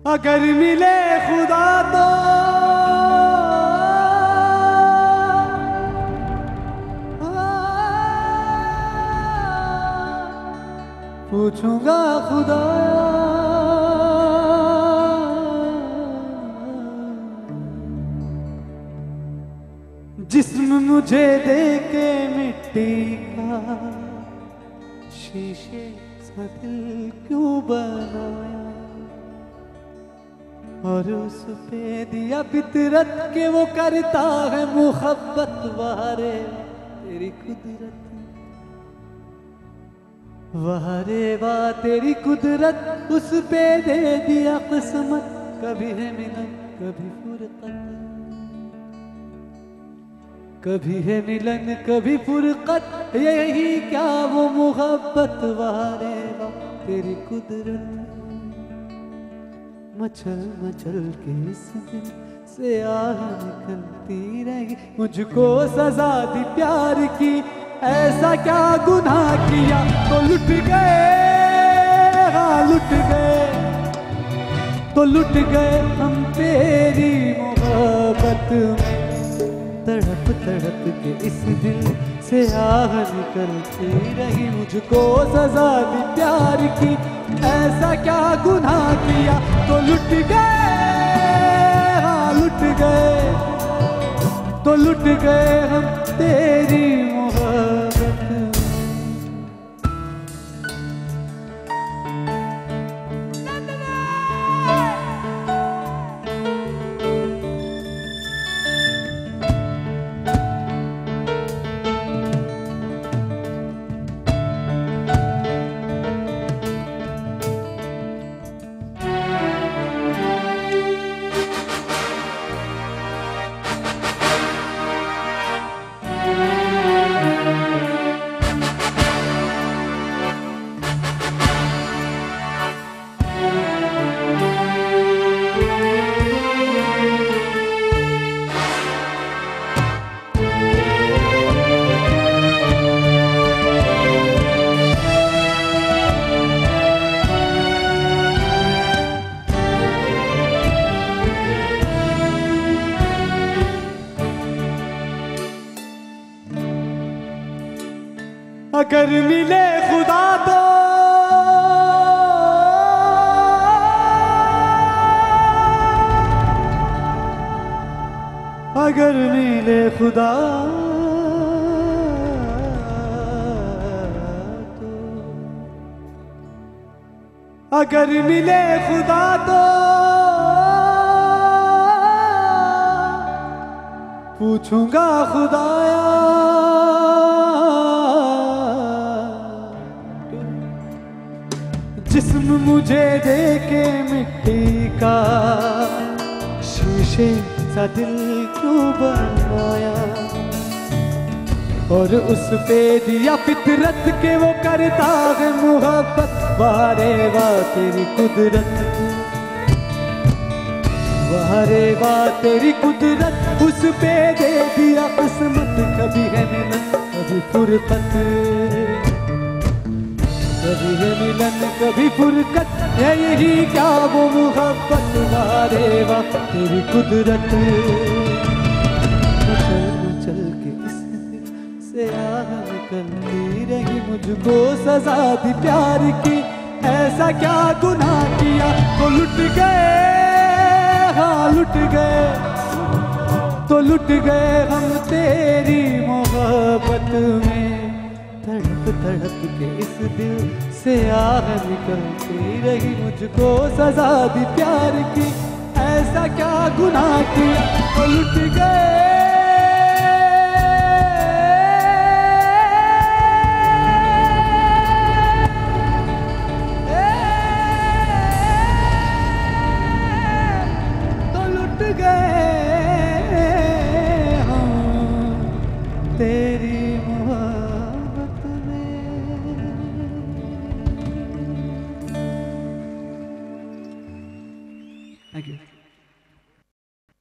अगर मिले खुदा तो पूछूंगा खुदा जिस्म मुझे दे के मिट्टी का शीशे सा दिल क्यों बनाया और उस पे दिया फितरत के वो करता है मुहब्बत वारे तेरी कुदरत वारे वाह तेरी कुदरत उस पे दे दिया किस्मत कभी है मिलन कभी फुरकत कभी है मिलन कभी फुरकत यही क्या वो मुहब्बत वारे वाह तेरी कुदरत मचल मचल के इस दिल से आह निकलती रही मुझको सजा दी प्यार की ऐसा क्या गुनाह किया तो लुट गए हाँ लुट गए तो लुट गए हम तेरी मोहब्बत में तड़प तड़प के इस दिल से आह निकलती रही मुझको सजा दी प्यार की ऐसा क्या गुनाह किया तो लुट गए हाँ लुट गए तो लुट गए हम तेरी मोहब्बत में अगर मिले खुदा तो अगर मिले खुदा तो अगर मिले खुदा तो पूछूंगा खुदाया जिस्म मुझे दे के मिट्टी का शीशे सा दिल क्यों बनाया और उस पे दिया फितरत के वो करता है मुहब्बत वारे वाह तेरी कुदरत वारे वाह तेरी कुदरत उस पे दे दिया किस्मत कभी है मिलन कभी फुरकत कभी है मिलन कभी फुरकत है यही क्या वो मुहब्बत वारे वाह तेरी कुदरत मचल मचल के इस दिल से आह निकलती रही मुझको सजा दी प्यार की ऐसा क्या गुनाह किया तो लुट गए हाँ लुट गए तो लुट गए हम तेरी मोहब्बत में तड़प तड़प के इस दिल से आह निकलती रही मुझको सजा दी प्यार की ऐसा क्या गुनाह किया तो लुट गए तो लुट गए हम तेरी Thank you.